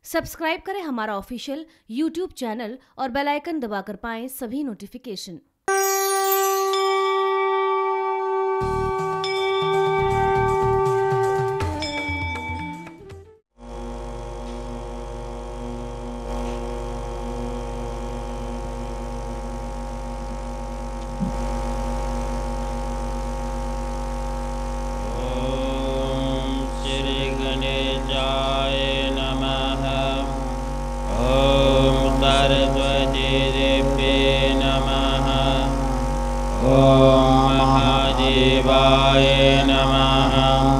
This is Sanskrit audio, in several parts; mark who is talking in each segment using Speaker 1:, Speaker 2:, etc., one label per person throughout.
Speaker 1: सब्सक्राइब करें हमारा ऑफिशियल यूट्यूब चैनल और बेल आइकन दबाकर पाएं सभी नोटिफिकेशन।
Speaker 2: महादेवाय नमः।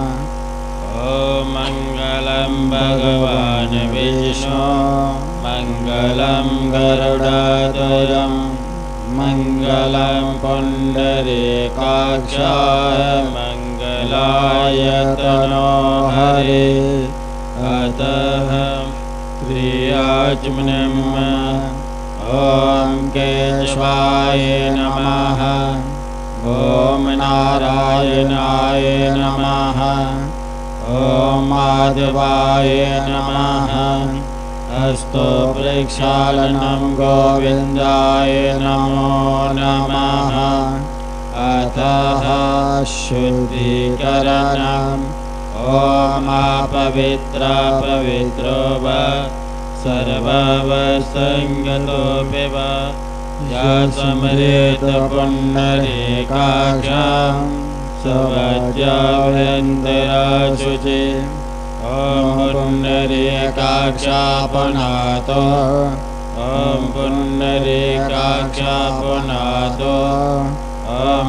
Speaker 2: ॐ मङ्गलं भगवान् विष्णु मङ्गलं गरुडध्वजं मङ्गलं पुण्डरीकाक्षाय मङ्गलाय तनोहरे। अतः प्रियाच्मनम् ॐ केशवाय नमः। ॐ नारायणाय नमः। ॐ माधवाय नमः। अस्तु प्रक्षालनं गोविन्दाय नमो नमः। अतः शुद्धीकरणम् ॐ अपवित्रो वा सर्ववसङ्गतोऽपि वा या स्मरेत् पुण्डरीकाक्षं स्वज्याभ्यन्तराशुचि। ॐ पुण्डरीकाक्षापनातो ॐ पुण्डरीकाक्षापनातो ॐ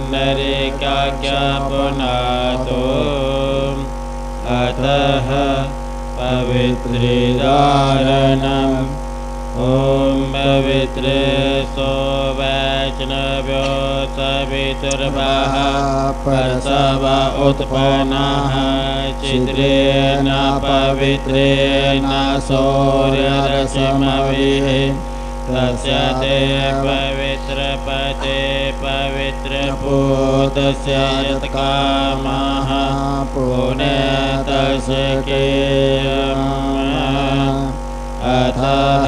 Speaker 2: पुण्डरीकाक्षापनातो। अतः पवित्रीधारणम् ॐ पवित्रे सो वैष्णव्यो सवितुर्वः प्रसव उत्पन्नः चित्रेण पवित्रेण सूर्यरश्मिभिः तस्य ते पवित्रपते पवित्रपूतस्य यत्कामः पुण्यतस्येयम्। अतः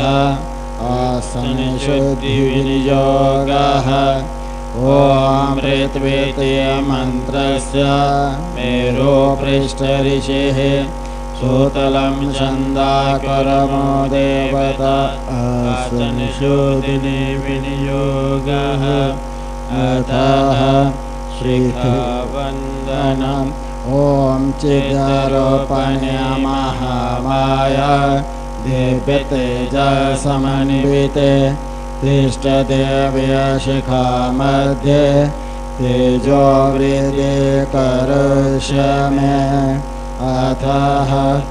Speaker 2: आसनशुद्धिविनियोगः ॐ ऋत्विति मन्त्रस्य मेरुपृष्ठऋषिः सूतलं छन्दाकरमो देवता आसनशुद्धिनि विनियोगः। अतः श्रीवन्दनम् ॐ चिदारोपण्यमहामाया दिव्यतेजसमन्विते तिष्ठदेव्यशिखा मध्ये तेजोवृद्धि करोषि मे। अतः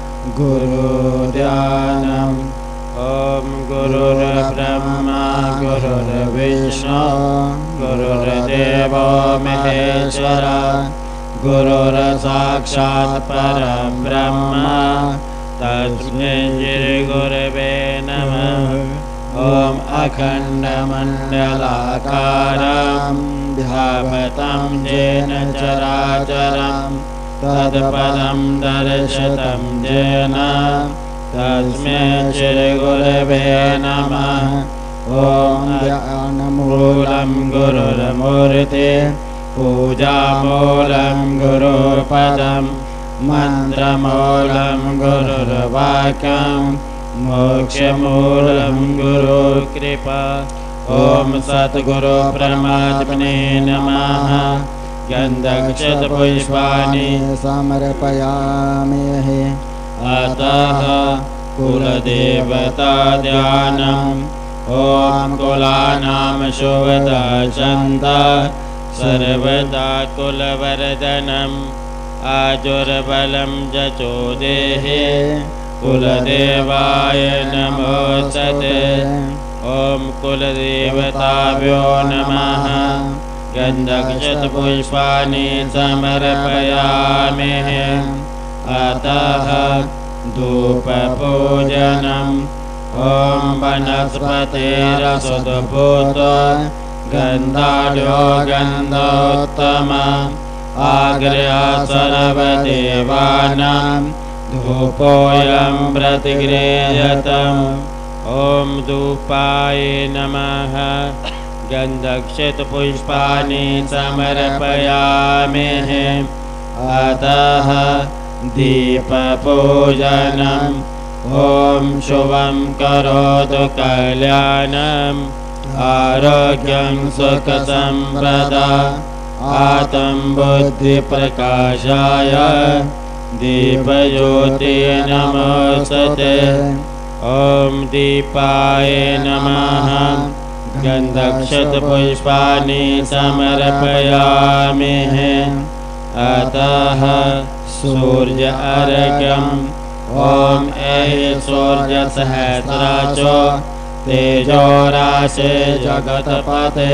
Speaker 2: गुरुध्यानम् ॐ गुरुर्ब्रह्मा गुरुर्विष्णु गुरुर्देवो महेश्वरः गुरुर्साक्षात् परं ब्रह्म तस्मै श्रीगुरवे नमः। ॐ अखण्डमण्डलाकारं ध्यातं येन चराचरं तत्पदं दर्शितं येन तस्मै श्रीगुरवे नमः। ॐ ज्ञानमूलं गुरुर्मूर्ति पूजामूलं गुरुपदम् मन्त्रमूलं गुरुर्वाक्यं मोक्षमूलं गुरुकृपा। ॐ सद्गुरु परमात्मने नमः। गन्धक्षतपुष्पाणि समर्पयामि। अतः कुलदेवता ध्यानम् ॐ कुलानां शुभदा सन्ता सर्वदा कुलवर्धनम् आजुर्बलं जचो देहे कुलदेवाय नमोस्तुते। ॐ कुलदेवताभ्यो नमः। गन्धक्षतपुष्पाणि समर्पयामि। अतः धूपपूजनम् ॐ वनस्पतिरसुदभूत गन्धाढ्यो गन्धोत्तम आग्र्या सर्वदेवानां धूपोऽयं प्रतिगृह्यतम् ॐ धूपाय नमः गन्धक्षतपुष्पाणि समर्पयामि अतः दीपपूजनम् ॐ शुभं करोतु कल्याणम् आरोग्यं सुखसम्पदा आत्म बुद्धिप्रकाशाय दीपज्योति नमोस्तुते ॐ दीपाय नमः गन्धक्षतपुष्पाणि समर्पयामि अतः सूर्य अर्घ्यम् ॐ सूर्यसहस्राचो तेजोराशे जगत्पते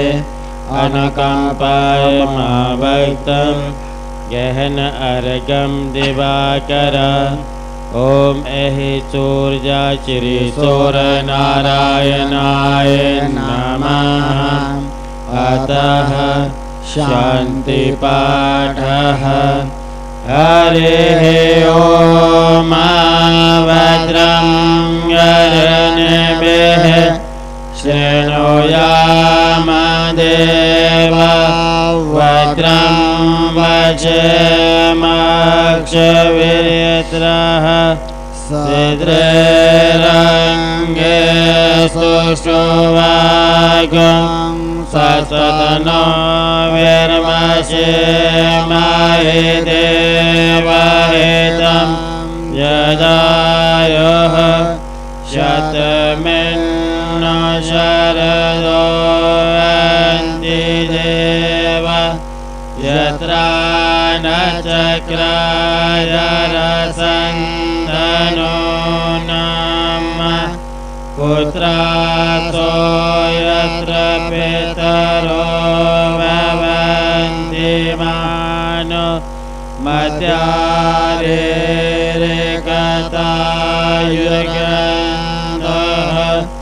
Speaker 2: अनुकम्पायमावक्तं गहन अर्घ्यं दिवाकर ॐ सूर्य श्री सूर्यनारायणाय नमः अतः शान्तिपाठः हरिः ॐ भद्रं कर्णेभिः शृणुयाम देवा भद्रं वचेमाक्षवीत्रः सिद्धिरङ्गे सुष्ठुवागं सतनो वीर्मषेमाहि देवहितं यदायुः शतमिन्नो शरदो अन्ति देव यत्रा न चक्राय रसन्तनो नाम पुत्रासो यत्र पितरो भवन्ति मानो मध्यारेकतायुगन्धः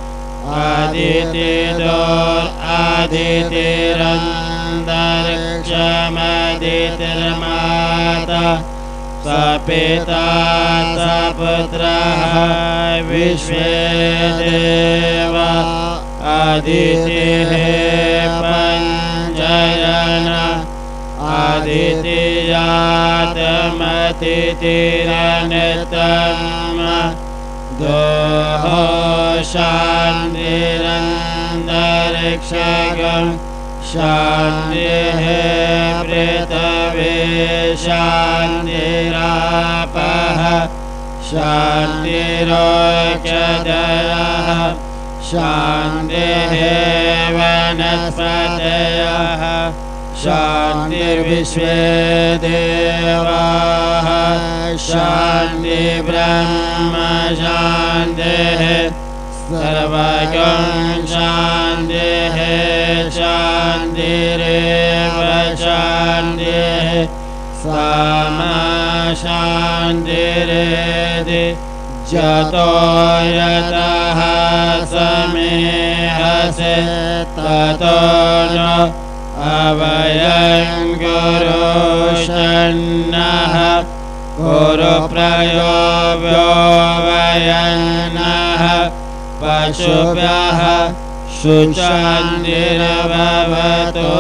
Speaker 2: आदितिरन्तरिक्षमदितिर्माता सपिता सपुत्रः विश्वे देवा अदितिः पञ्चयन अदितियातमतिथिरनित्यम् दोहो शान्तिरन्तरिक्षगम् शान्तिः पृथिवी शान्तिरापः शान्तिरोषधयः शान्तिः वनस्पतयः शान्तिर्विश्वे देवाः शान्तिर्ब्रह्म शान्तिः सर्वगं शान्तिः शान्तिरेव शान्तिः सामा शान्तिरेधि जतो यतः समेहसे ततो न अवयं गुरुषन्नः गुरुप्रयोगो वयन्नः पशुभ्यः शुचान्तिर्भवतु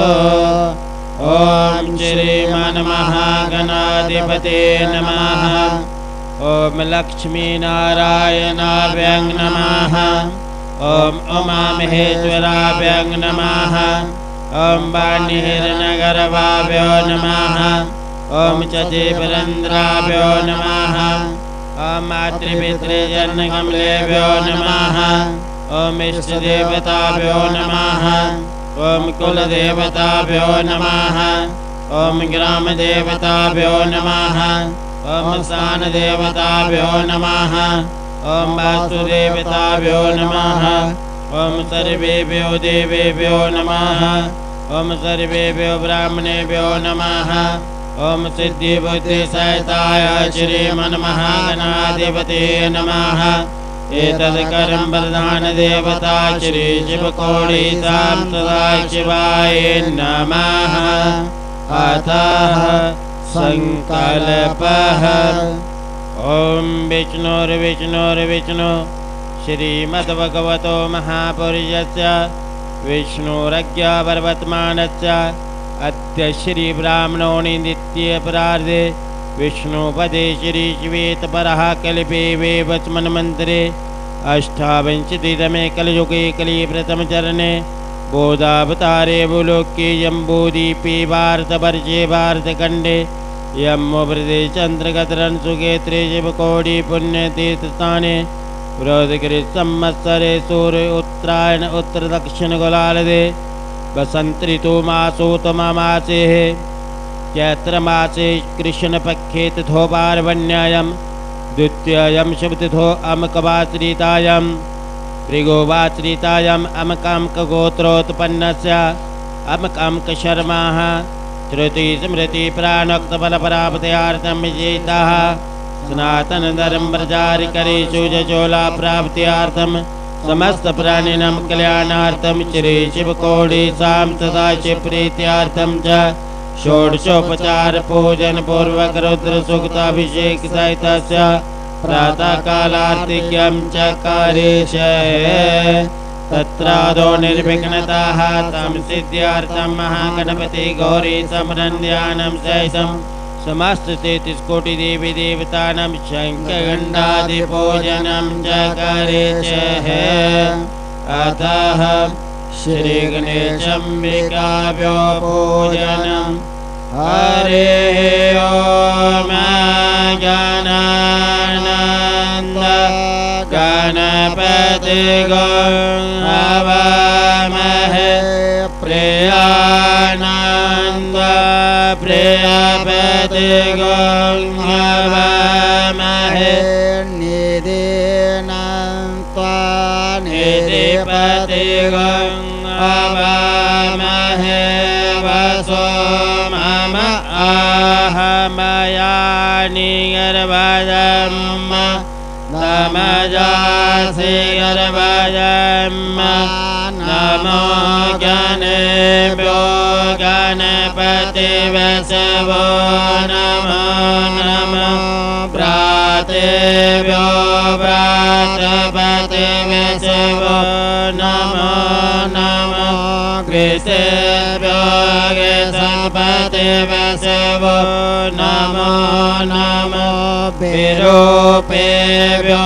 Speaker 2: ॐ श्रीमन्महागणाधिपते नमः ॐ लक्ष्मीनारायणाभ्यां नमः ॐ उमामहेश्वराभ्यां नमः ॐ वाणीहिरण्यगर्भाभ्यो नमः ॐ चतुर्वरेन्द्राभ्यो नमः ॐ मातृपितृजनकमलेभ्यो नमः ॐ इष्टदेवताभ्यो नमः ॐ कुलदेवताभ्यो नमः ॐ ग्रामदेवताभ्यो नमः ॐ स्थानदेवताभ्यो नमः ॐ वास्तुदेवताभ्यो नमः ॐ सर्वेभ्यो देवेभ्यो नमः ॐ सर्वेभ्यो ब्राह्मणेभ्यो नमः ॐ सिद्धिबुद्धिसहिताय श्रीमन्महागणाधिपते नमः एतत्करं प्रधानदेवता श्री शिवकोटिसां सदा शिवाय नमः अतः संकल्पः ॐ विष्णुर्विष्णुर्विष्णु श्रीमद्भगवतो महापुरुषस्य विष्णुरज्ञावर्तमानस्य अद्य श्रीब्राह्मणोनि नित्यपरार्धे विष्णुपदे श्रीश्वेतपरः कल्पे वेवस्मन्मन्त्रे अष्टाविंशतितमे कलियुगे कलिप्रथमचरणे बोधावतारे भूलोके जम्बूद्वीपे भारतवर्षे भारतखण्डे यम्मोवृते चन्द्रगतरंसुक्षेत्रे शिवकोटि पुण्यतीर्थस्थाने वृद्धगिरिसंवत्सरे सूर्य उत्तरायण उत्तरदक्षिणगोलार्धे वसन्त ऋतुमासोत्तममासे चैत्रमासे कृष्णपक्षे तिथोपार्वण्यायां द्वितीयां शुभतिथो अमकवाश्रितायां भृगुवाश्रितायाम् अमकामकगोत्रोत्पन्नस्य अमकामकशर्माः श्रुतिस्मृतिप्राणोक्तफलप्राप्त्यार्थं विजेताः सनातनधर्मप्रचारिकरेषु जशोलाप्राप्त्यार्थं समस्तप्राणिनां कल्याणार्थं श्रीशिवकोटिसां सदाशिवप्रीत्यार्थं च षोडशोपचारपूजनपूर्वक रुद्रसूक्ताभिषेकसहितस्य प्रातःकालार्तिक्यं चकारे तत्रादो निर्विघ्नताः तं सिद्ध्यार्थं महागणपति गौरी समरन्ध्यानं सहितं समस्त 33 देवी देवतानां शङ्खघण्टादिपूजनं चकारे अतः श्रीगणेशाम्बिकाभ्यो पूजनम् हरे ओम गणानन्द गणपति हवामहे प्रियानन्द प्रियपति हवामहे निधिपति हवामहे वसो मम आहमयानि गर्भजं नमजासि गर्भजं नमो गणेभ्यो गणपतिवसवो नमो नमः भ्रातृभ्यो भ्रातृपतिवसवो नमो नमः कृतेभ्यो कृतपतिवसवो नमो नमः विरूपेभ्यो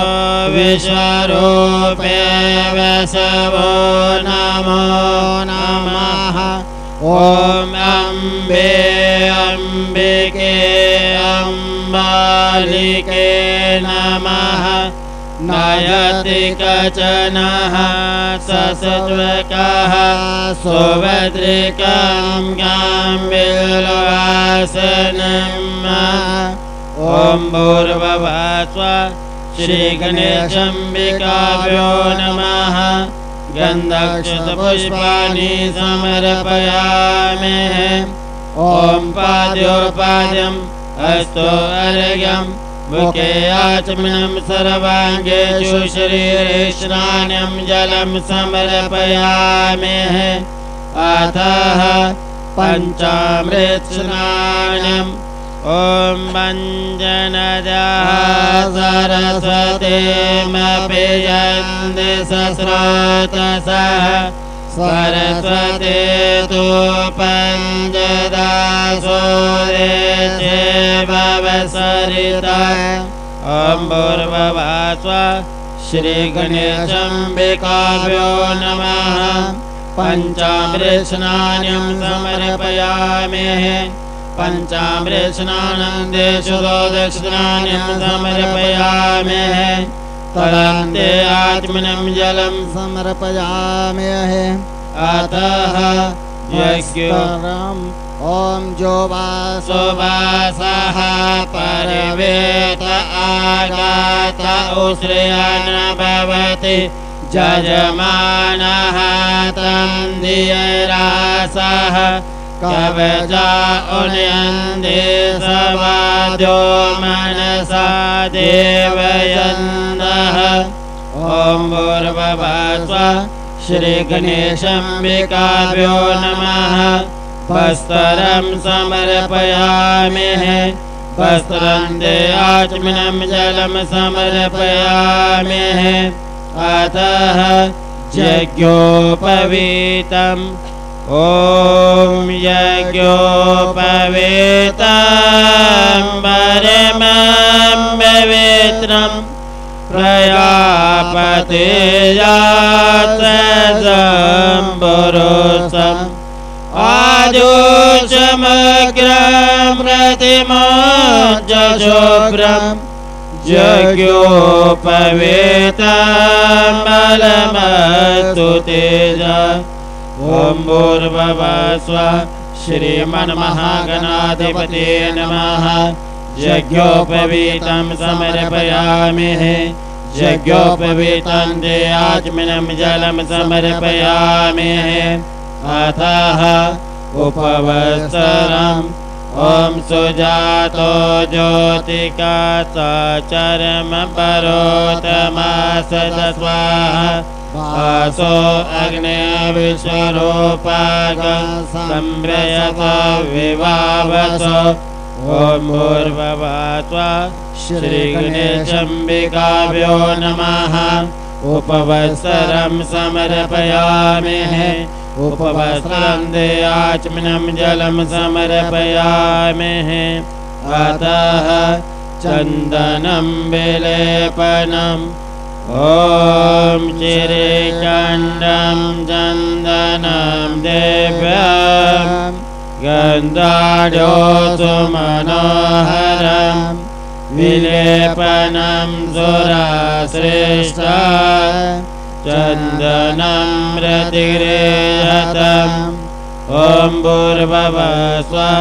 Speaker 2: विश्वरूपेभ्यो नमो नमः ॐ अम्बे अम्बिके अम्बालिके नमः नयति कचनः ससत्वकः सुभद्रिकां गाम्बिलवासनम् ॐ भूर्भुवः श्रीगणेशाम्बिकाभ्यो नमः गन्धक्षतपुष्पाणि समर्पयामि ॐ पाद्योपाद्यं हस्तो अर्घ्यं मुखे आचमनं सर्वाङ्गेषु शरीरे स्नानं जलं समर्पयामि अतः पञ्चामृतस्नानम् ॐ वञ्जनजः सरस्वतीमपि यन्ति सस्रोतसः सरस्वती तु पञ्चदासो देवसरिता ॐ भूर्भुवः श्रीगणेशाम्बिकाभ्यो नमः पञ्चामृतस्नानं समर्पयामि पञ्चामृतस्नानं देशोदकस्नानं समर्पयामि तदन्ते आत्मनं जलं समर्पयामि अतः यज्ञम् ॐ जोवासोवासः परिवेत आगात उश्रयन् भवति जजमानः तं धियरासः कवचा उन्यन्ते सवाद्यो मनसा देवयन्दः ॐ भूर्भुवः श्रीगणेशाम्बिकाभ्यो नमः वस्त्रं समर्पयामि वस्त्रं आचमनं जलं समर्पयामि अतः यज्ञोपवीतम् ॐ यज्ञोपवीतं परमं पवित्रं प्रजापतिजातजम्बुरुसम् आजोषमग्रं प्रतिमोज्जशुभ्रं यज्ञोपवीतं बलमस्तु तेजा ॐ भूर्भुवस्सुवः श्रीमन्महागणाधिपतये नमः यज्ञोपवीतं समर्पयामि यज्ञोपवीतं आचमनं जलं समर्पयामि अतः उपवत्सरम् ॐ सुजातो ज्योतिका चरम परोतमासद स्वाहा वासो अग्ने विश्वरूपाग संव्रयत विवावसो ॐ भूर्भुवस्सुवः श्रीगणेशाम्बिकाभ्यो नमः उपवत्सरं समर्पयामि उपवस्त्रं आचमनं जलं समर्पयामि अतः चन्दनं विलेपनम् ॐ चिरेचण्डं चन्दनं दिव्यं गन्धाढ्योऽसुमनोहरं विलेपनं सुराश्रेष्ठा चन्दनं रतिगृहतम् ॐ भूर्भुवस्सुवः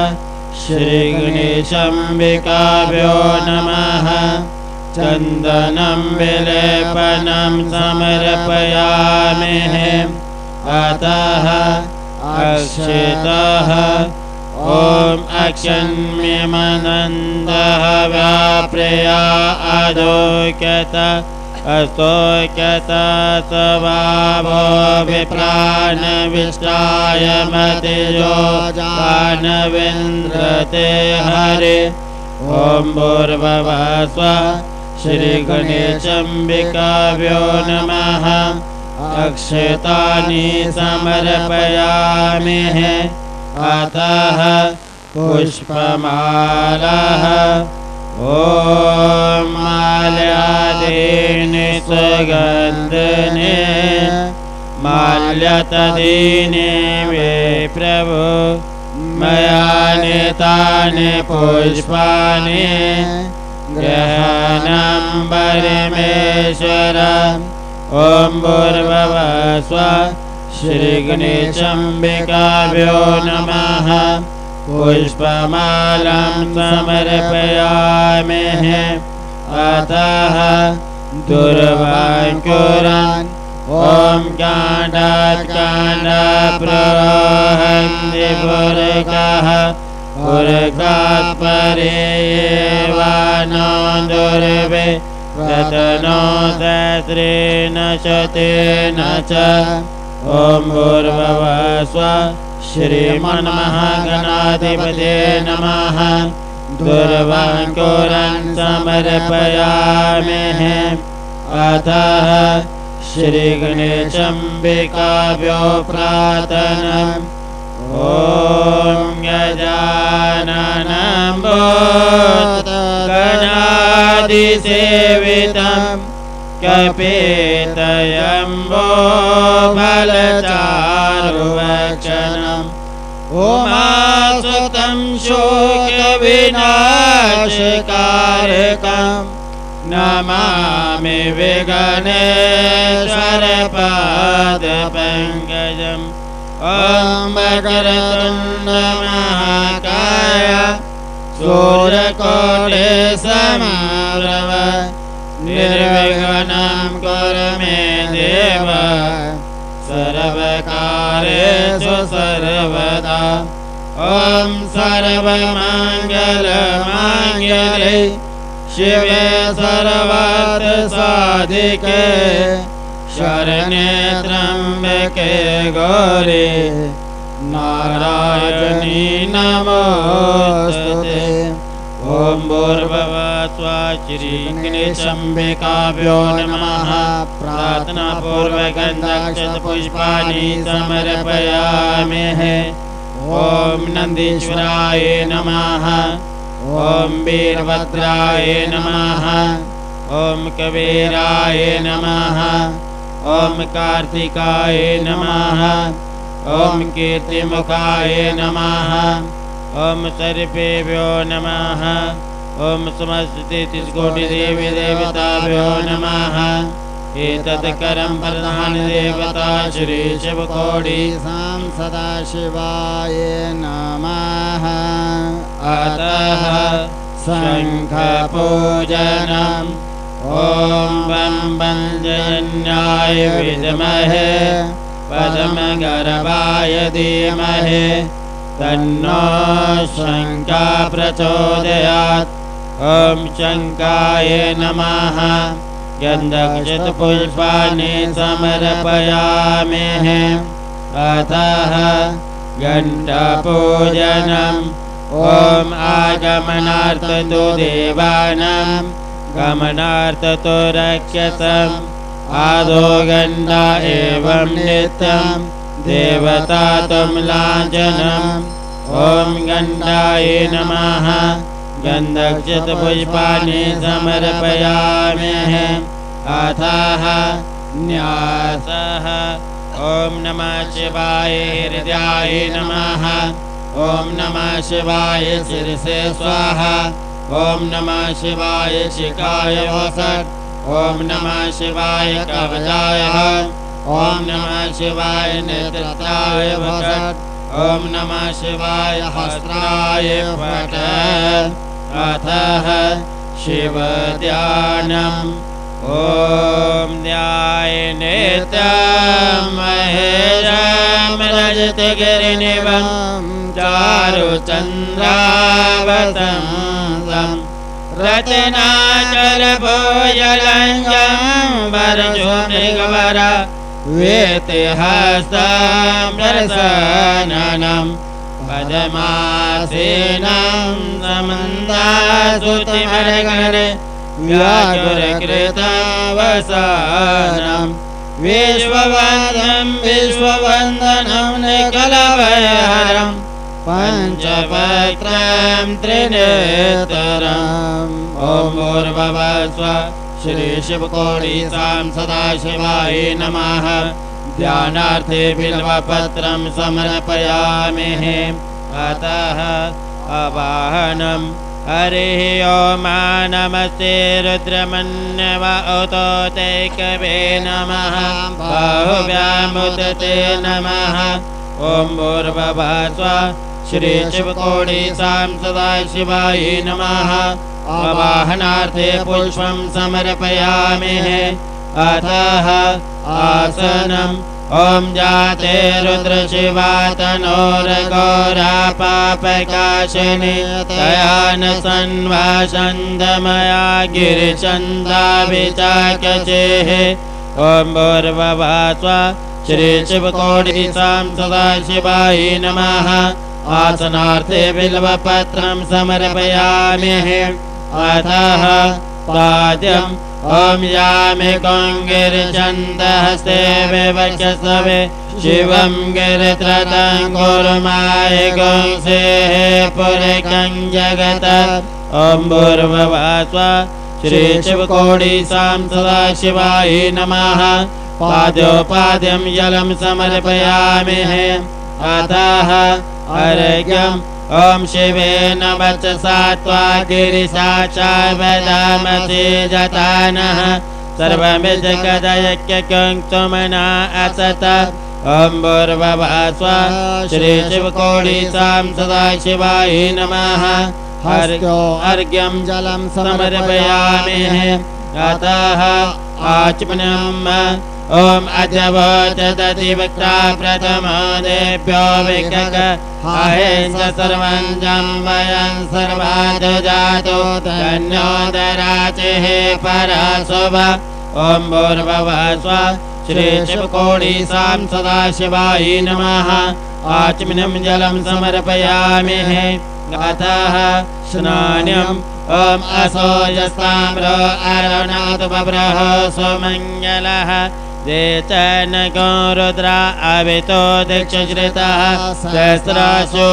Speaker 2: श्रीगणेशाम्बिकाभ्यो नमः चन्दनं विलेपनं समर्पयामि अतः अक्षितः ॐ अक्षन्म्यमनन्दः व्याप्रिया अधोक्यत अस्तोक्यत स्वभावो विप्राणविष्टाय मतिजो जानविन्द्रते हरे ॐ भूर्भुवस्सुवः श्रीगणेशाम्बिकाभ्यो नमः अक्षतानि समर्पयामि अतः पुष्पमालाः ॐ माल्यादीनि सुगन्धनि माल्यतदीनि वे प्रभु मया नीतानि पुष्पाणि ग्रहणं परमेश्वर ॐ भूर्भुवस्सुवः श्रीगणेशाम्बिकाभ्यो नमः पुष्पमालां समर्पयामि अतः दुर्वाङ्कुरान् ॐ काण्डात् काण्डप्ररोहन्ति पुरकः पुरकात् परेवानो दुर्वे रतनो दस्रेण च तेन च ॐ भूर्भुवस्सुवः श्रीमन्महागणाधिपतये नमः दुर्वाङ्कुरान् समर्पयामि अतः श्रीगणेशाम्बिकाभ्यो प्रार्थनम् ॐ गजाननं भूतगणाधिसेवितं कपितयम्बो बलचारुवक्षणम् उमासुतं शोकविनाशकारकम् नमामि विघ्नेश्वरपादपङ्कजम् ॐ वक्रतुण्डमहाकाय सूर्यकोटिसमप्रभ निर्विघ्नं कुरु मे देव सर्वकार्येषु सर्वदा ॐ सर्वमङ्गलमाङ्गल्ये शिवे सर्वार्थसाधिके शरण्ये त्र्यम्बके गौरी नारायणी नमोस्तुते ॐ भूर्भुवस्सुवः श्रीगणेशाम्बिकाभ्यो नमः। प्रार्थनापूर्वकं दक्षपुष्पाणि समर्पयामहे। ॐ नन्दीश्वराय नमः। ॐ वीरभद्राय नमः। ॐ कबीराय नमः। ॐ कार्तिकाय नमः। ॐ कीर्तिमुखाय नमः। ॐ सर्पेभ्यो नमः। ॐ समस्तकोटिदेवी देवताभ्यो नमः। एतत् करं प्रधानदेवता श्री शिवकोटि
Speaker 3: सदाशिवाय नमः।
Speaker 2: अतः शङ्खपूजनम्। ॐ बं बञ्जन्याय विद्महे पद्मगर्भाय धीमहि तन्नो शङ्खः प्रचोदयात्। ॐ शङ्खाय नमः। गन्धपुष्पाणि समर्पयामहे। अतः घण्टापूजनम्। ॐ आगमनार्थतो देवानां गमनार्थतो रक्षसम्। आदो गन्धा एवं नित्यं देवता त्वं लाञ्छनम्। ॐ गन्धाय नमः। गन्धपुष्पाणि समर्पयामहे। अतः न्यासः। ॐ नमः शिवाय हृदयाय नमः। ॐ नमः शिवाय शिरसे स्वाहा। ॐ नमः शिवाय शिखाय वसत्। ॐ नमः शिवाय कवचाय। ॐ नमः शिवाय नेत्राय वसत्। ॐ नमः शिवाय हस्त्राय फट्। अतः शिवध्यानम्। ॐ ध्यायेन्नित्यं महेशं रजतगिरिनिभं चारुचन्द्रावतंसं रत्नाचलभूषणं वरजोमृगवर वेतिहस्तं दर्शननं पद्मासीनं समन्तासुतिमर्गणे व्याघ्रकृतावसानं विश्ववन्दनं विश्ववन्दनं निखिलभयहरं पञ्चवक्त्रं त्रिनेत्रम्। ॐ भूर्भुवस्सुवः श्रीशिवकोटि सदाशिवाय नमः। ध्यानार्थे बिल्वपत्रं समर्पयामहे। अतः आवाहनम्। हरिः ॐ नमस्ते रुद्रमन्यवतोतैकवे नमः। बाहुव्यामुदते नमः। ॐ भूर्भुवस्सुवः श्रीशिवकोटि सदाशिवाय नमः। आवाहनार्थे पुष्पं समर्पयामहे। अतः आसनम्। ॐ जाते रुद्रशिवा तनोरघोरा पापकाशिनी तया न सन्वासन्दमया गिरिचन्दाभिचाकचेः। ॐ भूर्भुवस्सुवः श्रीशिवकोटि सदाशिवाय नमः। आसनार्थे बिल्वपत्रं समर्पयामहे। अतः पाद्यम्। ॐ यामि गिरिचन्दहस्ते विवक्षसवे शिवं गिरित्रतं कुर्माय गुंसेः पुरकं जगत्। ॐ भूर्भुवस्सुवः श्रीशिवकोटि सदाशिवाय नमः। पाद्योपाद्यं जलं समर्पयामहे। अतः अर्घ्यम्। ॐ शिवेन वचसा त्वा गिरिशा च वदामसि जतानः सर्वमिदकदयक्यकुङ्कुमना असत। ॐ भूर्भुवस्सुवः श्रीशिवकोटि सदाशिवाय नमः। अर्घ्यं जलं समर्पयामहे। अतः आचमनम्। ॐ अजवोचदति वक्ता प्रथमो देभ्यो विकक अहेंस सर्वं जम्बयं सर्वादो जातो धन्यो दराचिः परशुभ। ॐ भूर्भुवस्सुवः श्रीशिवकोटि सदाशिवाय नमः। आचमनं जलं समर्पयामहे। अतः स्नान्यम् ॐ असोजस्ताम्रो अरुणातु बभ्रः सुमङ्गलः देचनको रुद्रा अवितो दीक्षश्रितः सहस्राशो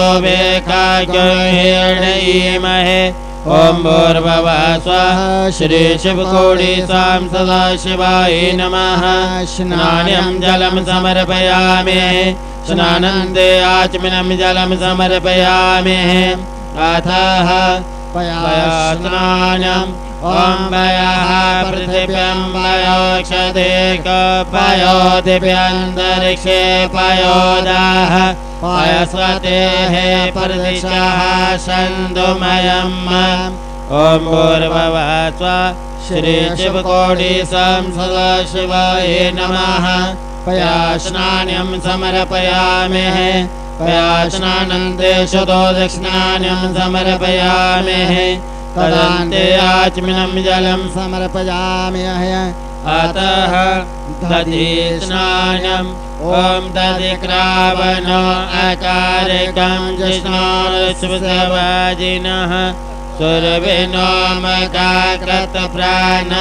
Speaker 2: वेखाग्योहिर्णीमहे ॐ भूर्भुवः स्वः श्री शिवकोटि सां सदाशिवाय नमः स्नानं जलं समर्पयामि स्नानन्दे आचमनं जलं समर्पयामि अथः पयास्नानम् ॐ पयः पृथिव्यां पयोक्षदेकपयो दिव्यान्तरिक्षे पयोदाः पयस्वतेः प्रदिशः सन्दुमयम् ॐ भूर्भुवः स्वः श्री शिवकोटि सां सदाशिवाय नमः पयास्नानं समर्पयामि पयास्नानन्दे शतोदक्षिणान्यं समर्पयामि तदान्ते आचमनं जलं समर्पयामि अतः दधिस्नानम् ॐ दधिक्रावणो अकारकं जिष्णुस्वसवाजिनः सुरभिनो मकाकृतप्राण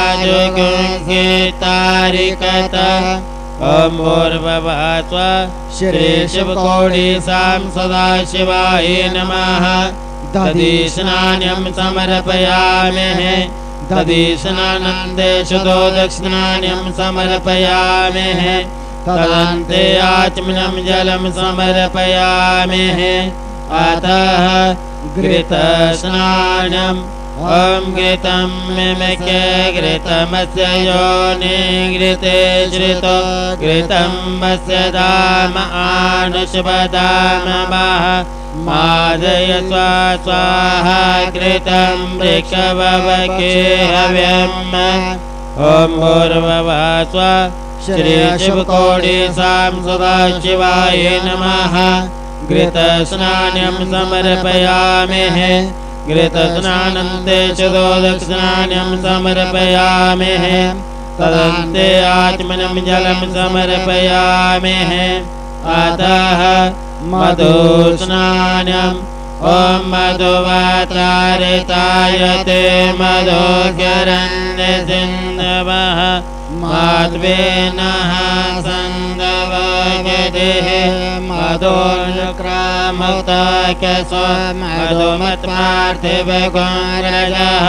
Speaker 2: आजुगुंहितारिकत ॐ भूर्भुवः स्वः श्री शिवकोटि सां सदाशिवाय नमः दधिस्नानं समर्पयामि दधिस्नानन्दे शतोदक्षिणान्यं समर्पयामि तदन्ते आचमनं जलं समर्पयामि अतः घृतस्नानम् ॐ घृतं मिमिके घृतमस्य योनि घृते श्रितो घृतं वस्य धाम आनुष्वदाम मादय स्वाहा घृतं वृक्षवके हव्यम् ॐ भूर्भुवः स्वः श्री शिवकोटि सां सदाशिवाय नमः घृतस्नानं समर्पयामि घृतस्नानन्दे शतोदक्षिणान्यं समर्पयामि तदन्ते आचमनं जलं समर्पयामि अतः मधुस्नानम् ॐ मधुवातारितायते मधुकरन्यसिन्धवः माध्वेनः सन्दवगतिः मधोनुक्रामुक्तकसो मधुमत्पार्थिवगुणरजः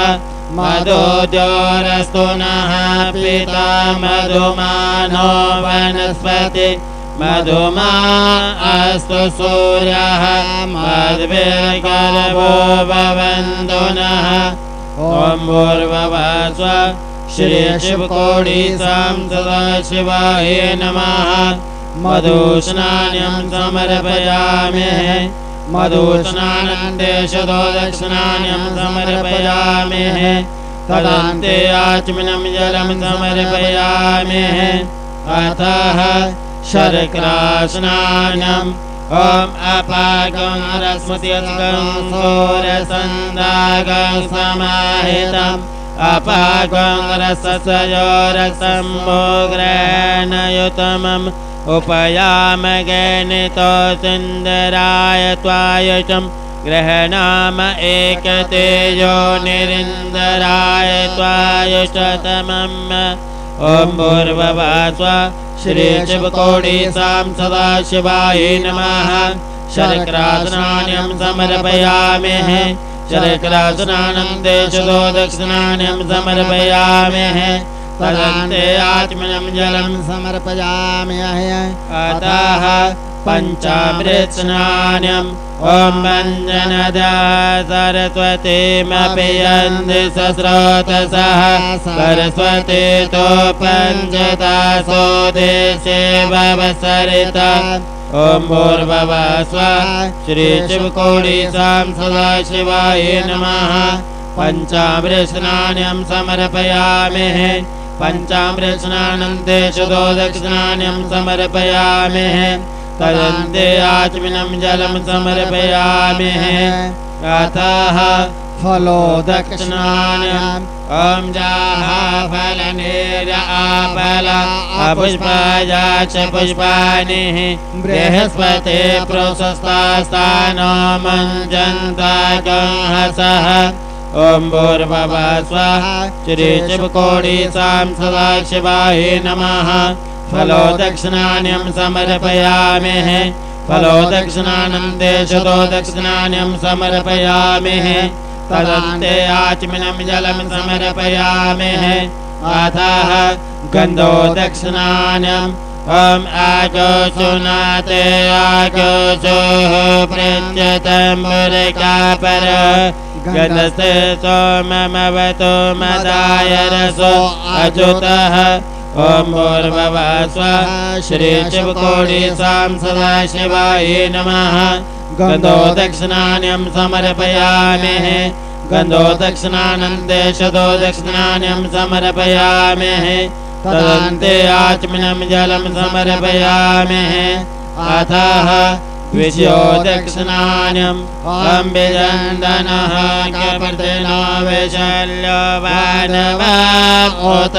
Speaker 2: मधुजोरस्तु नः पिता मधुमानो वनस्पति मधुमा अस्तु सूर्यः मध्विर्गर्भो भवन्तु नः ॐ भूर्भुवः स्वः श्री शिवकोटि सां सदाशिवाय नमः मधुस्नानं समर्पयामि मधुस्नानन्दे शतोदक्षिणान्यं समर्पयामि तदन्ते आचमनं जलं समर्पयामि अतः शर्करास्नानम् ॐ अपाकं रस्मत्यस्कं घोरसन्दागं समाहितम् अपाकं रससयोरसं भोग्रहणयुतमम् उपयामगणितो सुन्दराय त्वायुषं ग्रहणाम एकतेजो निरिन्दराय त्वायुषतमम् ॐ भूर्भुवः स्वः श्री शिवकोटि सां सदाशिवाय नमः शर्करास्नानं समर्पयामि शर्करास्नानन्दे शतोदक्षिणान्यं समर्पयामि तदन्ते आचमनं जलं समर्पयामि अतः पञ्चामृतस्नानम् ॐ वन्दनदा सरस्वतीमपि यन्ति सस्रोतसः सरस्वती तो पञ्चदासो देशे भवसरिता ॐ भूर्भुवः स्वः श्री शिवकोटि सां सदाशिवाय नमः पञ्चामृतस्नानं समर्पयामि पञ्चामृतस्नानन्दे शतोदक्षिणान्यं समर्पयामि तदन्ते आचमनं जलं समर्पयामि अतः
Speaker 3: फलोदक्षिणान्यम्
Speaker 2: ॐ जाः फलनेर्य आपल अपुष्पाया च पुष्पाणि बृहस्पते प्रोशस्तास्तानो मञ्जन्तागंहसः ॐ भूर्भुवः स्वः श्रीशिवकोटिसां सदाशिवाय नमः फलोदक्षिणान्यं समर्पयामि फलोदक्षिणानं देशदोदक्षिणान्यं समर्पयामि तदन्ते आचमनं जलं समर्पयामि अतः गन्धोदक्षिणान्यम् ॐ आगोसुनाते आगोसुः प्रत्यतम्बुरिकापर गन्धस्ते सोममवतु मदाय रसो अजुतः ॐ भूर्भुवः स्वः श्रीशिवकोटिसां सदाशिवाय नमः गन्धोदक्षिणान्यं समर्पयामि गन्धोदक्षिणानं देशदोदक्षिणान्यं समर्पयामि तदन्ते आचमनं जलं समर्पयामि अतः विजयोदक्षिणान्यम् ॐ विजन्दनः कपर्दिनो वैशल्यो वानवात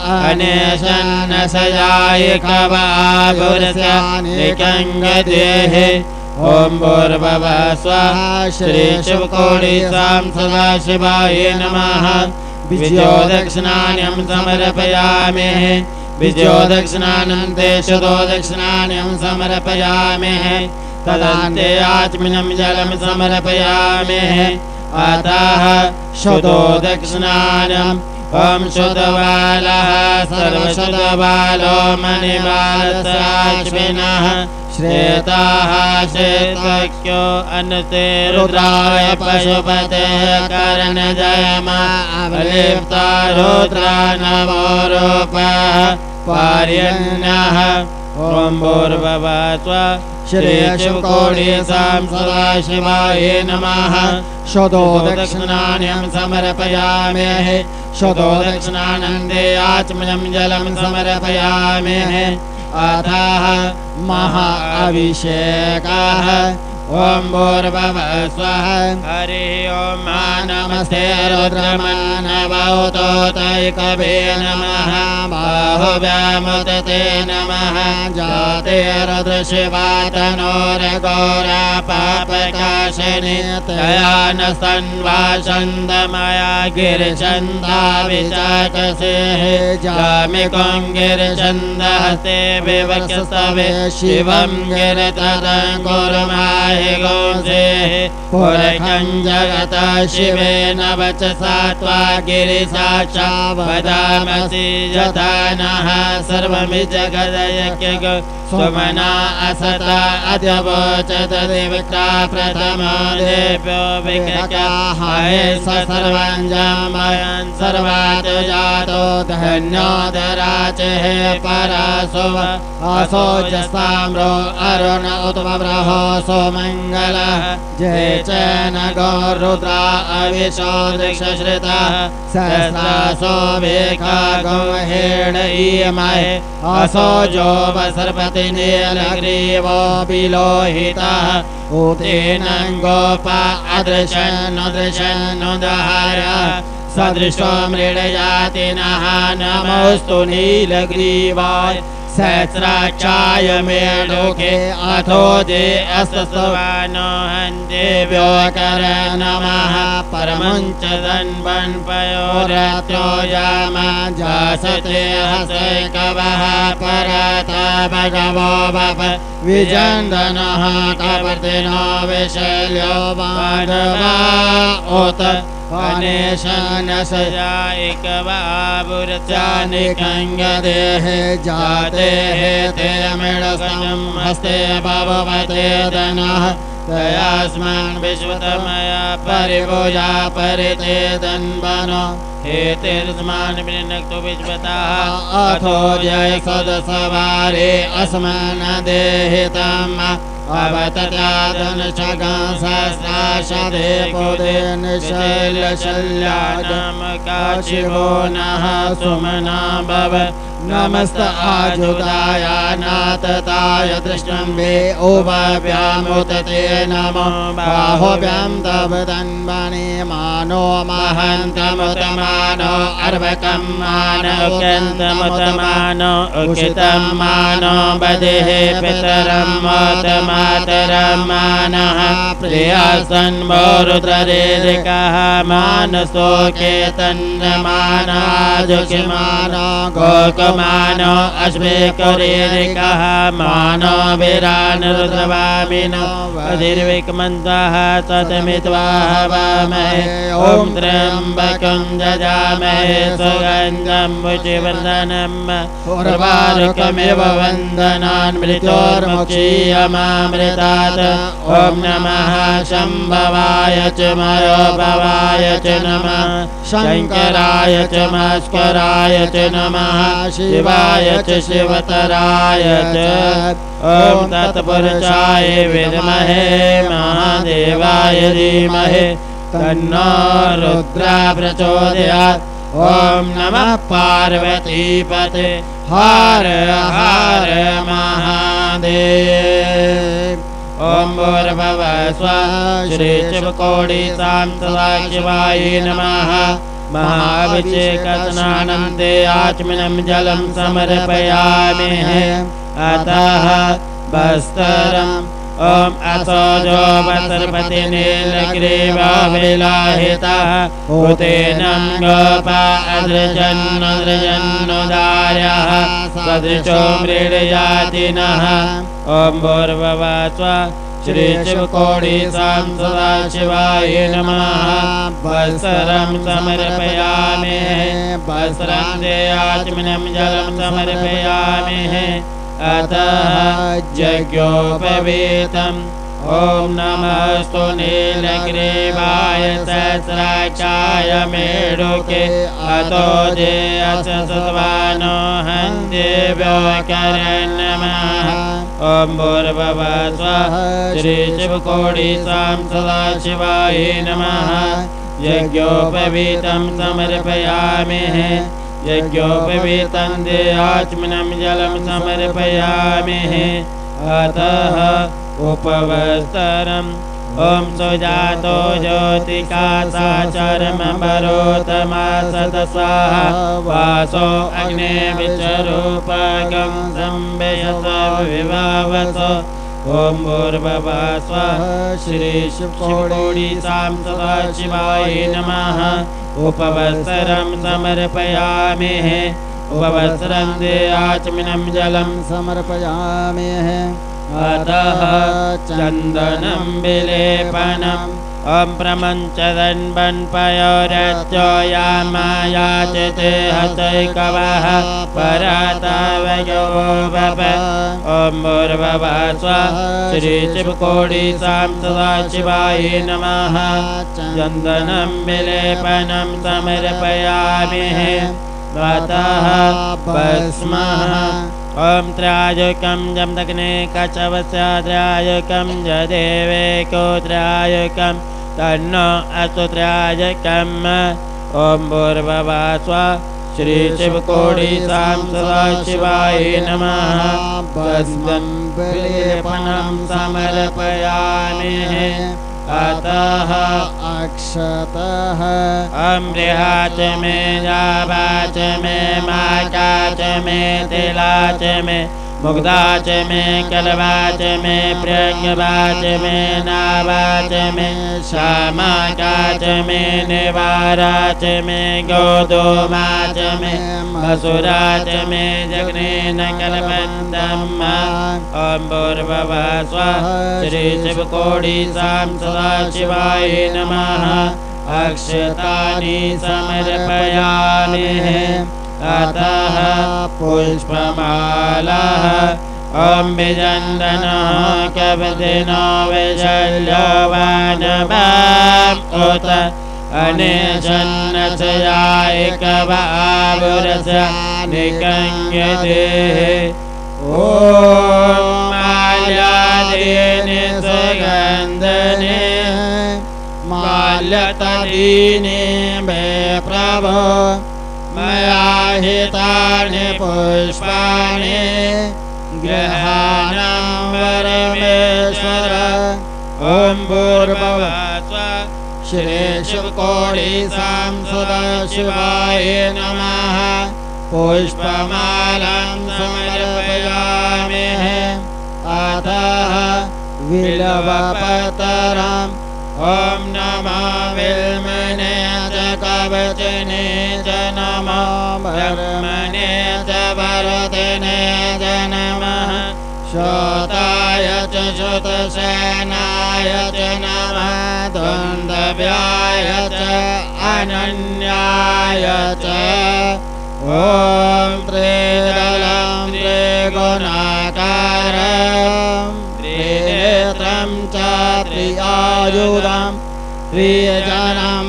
Speaker 2: अनेशन्नसयायिकवागुरस्यानिकङ्गदेः ॐ भूर्भुवः स्वः श्रीशिवकोटिसां सदाशिवाय नमः विजयोदक्षिणान्यं समर्पयामि विजयोदक्षिणानं देशदोदक्षिणान्यं समर्पयामि तदन्ते आचमनं जलं समर्पयामि अतः शुद्धोदक्षिणान्यम् ॐ शुद्धबालः सर्वशुद्धबालो मणिबालश्विनः श्रेताः श्रेतक्यो अनुते रुद्राय पशुपतेः कर्णजयमालिप्ता रुद्रा नमो रूपः पार्यण्यः ॐ भूर्भुवः स्वः श्रीशिवकोटिसां सदाशिवाय नमः शुद्धोदक्षिणान्यं समर्पयामि शुद्धोदक्षिणानं आचमनं जलं समर्पयामि अतः महाअभिषेकः ॐ भूर्भुवः स्वः हरि ॐ नमस्ते रुद्रमानवौतोतैकवे नमः बाहुव्यामुदते नमः जाते रुद्रशिवातनोरघोरा पापकाशिनी तया न सन्वासन्दमया गिरिचन्दा विचाकसेः जामिकं गिरिचन्दहस्ते विवक्षस्तवे शिवं गिरितरङ्कुर्माः पुरखं जगत शिवेन वचसा त्वा गिरिसाक्षा वदामसि यथा नः सर्वमि जगदयज्ञ सुमना असता अद्यवोचत देवता प्रथमो देव्यो विज्ञाः सर्वं जामयन् सर्वात् जातो धन्योदराचेः परासुव असो जस्ताम्रो अरुण उत्वब्रहो सोमङ्गलः जय च नगो रुद्रा अविशो दृक्षश्रितः सहस्रासो वेखा गौहेणीयमहे असो जो वसर्पति नीलग्रीवो विलोहितः उतेनं गोपा अदृशन्नुदहारः सदृशो मृडजातिनः नमोऽस्तु नीलग्रीवाय सहस्राक्षाय मे लोके अथो दे अस्सवानो हन्देव्यो कर नमः परमञ्च धन्वन्पयोरत्यो याम जासते हसैकवः परत भगवो बप विजन्दनः कपर्दिनो विशल्यो माधवा उत अनेशनसयायिकवाबुरचानिकङ्गदेः जातेः ते मृडसं हस्ते भवते धनः तयास्मान् विश्वतमया परिभुजा परिते धन्वनो हेतिर्स्मान् विनक्तु विश्वतः अथो जय सदसवारे अस्मान् देहितम् अवतत्यादन सहस्राशदे पुदे निशैलशल्यागम काशिवो नः सुमना भव नमस्त आजुदायानातताय दृष्टम्बे उभव्यामुतते नमो बाहुभ्यां तव तन्वने मानो महन्तमुतमानो अर्वकं मानो उक्यन्तमुतमानो उकितं मानो बदेः पितरं मोतमातरं मानः प्रियासन्मोरुद्ररेरिकः मानसोकेतन्नमानाजुषिमानो गोकमानो अश्वेकुरेरिकः मानो वीरानरुद्रवामिनो अधिर्विकमन्तः ततमित्वा हवामहे ॐ त्र्यम्बकं जजामहे सुगन्धं मुचिवर्धनम् उर्वारुकमिव वन्दनान् मृत्योर्मुक्षीयमामृतात् ॐ नमः शम्भवाय च मयोभवाय च नमः शङ्कराय च मस्कराय च नमः शिवाय च शिवतराय च ॐ तत्पुरुषाय विद्महे महादेवाय धीमहि तन्नो रुद्रः प्रचोदयात् ॐ नमः पार्वतीपते हर हर महादेव ॐ भूर्भुवः स्वः श्रीशिवकोटिसां सदा शिवाय नमः महाभिषेकस्नानन्ते आचमनं जलं समर्पयामि अतः वस्त्रम् ॐ असोजो वसर्पति नीलग्रीवविलाहितः उतेनं गोपा अदृजन्नुदार्यः सदृशो मृडयातिनः ॐ भूर्भुवः स्वः श्रीशिवकोटिसां सदा शिवाय नमः वस्त्रं समर्पयामि वस्त्रं ते आचमनं जलं समर्पयामि अतः यज्ञोपवीतम् ॐ नमस्तु नीलग्रीवाय सहस्राक्षाय मेढुके अतो जेयसत्वानो हन्देभ्यो करन्नमः ॐ भूर्भुवः स्वः श्रीशिवकोटिसां सदा शिवाय नमः यज्ञोपवीतं समर्पयामि यज्ञोपवीतं ते आचमनं जलं समर्पयामि अतः उपवस्त्रम् ॐ सुजातो ज्योतिकासाचर्मभरोतमासतसाः वासो अग्नेविचरूपकं संवेयस विवावसो ॐ भूर्भुवः स्वः श्रीशिवकोटिसां सदा शिवाय नमः उपवस्त्रं समर्पयामि उपवस्त्रं ते आचमनं जलं समर्पयामि अतः चन्दनं विलेपनम् ॐ प्रमञ्चदन्वन्पयोरच्चो यामायाचिते हतैकवः परातावयो वप ॐ भूर्भुवः स्वः श्रीशिवकोटिसां सदा शिवाय नमः चन्दनं विलेपनं समर्पयामि अतः भस्मः ॐ त्रायुकं जमदग्ने कचवस्याद्रायुकं जदेवेको त्रायुकं तन्नो अस्तु त्रायुकम् ॐ भूर्भुवः स्वः श्रीशिवकोटिसां सदा शिवाय नमः भस्मं विलेपनं समर्पयामि अतः अक्षतः अमृहाच मे जावाच मे माचाच मे तिलाच मे मुग्धाच मे कलवाच मे प्रज्ञवाच मे नावाच मे श्यामाकाच मे निवाराच मे गोधूमाच मे मसुराच मे जग्नेन कलबन्धम् ॐ भूर्भुवः स्वः श्रीशिवकोटिसां सदा शिवाय नमः अक्षतानि समर्पयामि अतः पुष्पमालाः ॐ विजन्दनः कवदिनो विशल्यवानवाम् उत अनेशन्नचयाय कवावुरस्य निकङ्गते ॐ माल्यादीनि सुगन्धने माल्यतदीनि मे प्रभो मया हितानि
Speaker 3: पुष्पाणि गृहाणां परमेश्वर ॐ भूर्भुवः श्री शिवकोटि सदाशिवाय नमः पुष्पमालां समर्पयामि अतः बिल्वपत्रम् ॐ नमो विल्मने च कवचने च नमो ब्रह्मणे च भरतने च नमः श्रोताय च श्रुतसेनाय च नमः दुन्दव्याय च अनन्याय च ॐ त्रिदलं त्रिगुणाकारं त्रिनेत्रं च त्रिआयुधं त्रिजनं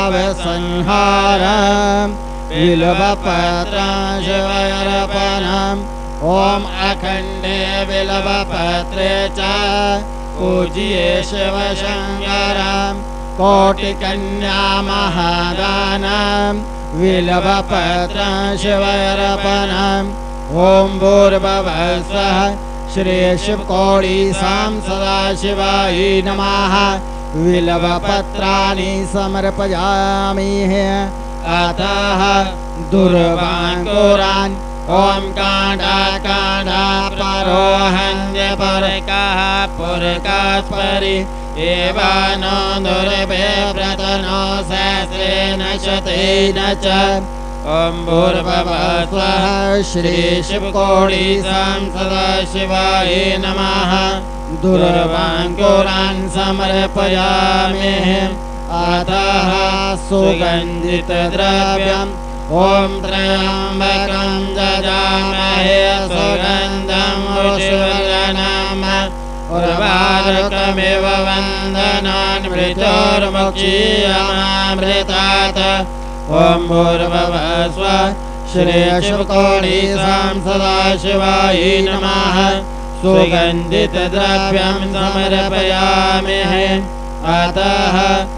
Speaker 3: पावसंहारं बिल्वपत्रं शिवार्पणम् ॐ अखण्डे बिल्वपत्रे च पूज्ये शिवशङ्करं कोटिकन्या महादानं बिल्वपत्रं शिवार्पणम् ॐ भूर्भुवः स्वः श्री शिवकोटि सदाशिवाय नमः बिल्वपत्राणि समर्पयामि अतः दुर्वाङ्कुरान् ॐ काण्डा परोहन्यपरकः पुरकास्परि एवानो दुर्भे व्रतनो सहस्रेण शतेन च ॐ भूर्भुवः स्वः श्री शिवकोटि सदाशिवाय नमः दुर्वाङ्कुरान् समर्पयामि अतः सुगन्धितद्रव्यम् ॐ त्र्यम्बकं यजामहे सुगन्धं पुष्टिवर्धनम् उर्वारुकमिव वन्दनान् मृत्योर्मुक्षीयमामृतात् ॐ भूर्भुवः स्वः श्री शिवकोटि सदाशिवाय नमः सुगन्धितद्रव्यं समर्पयामि अतः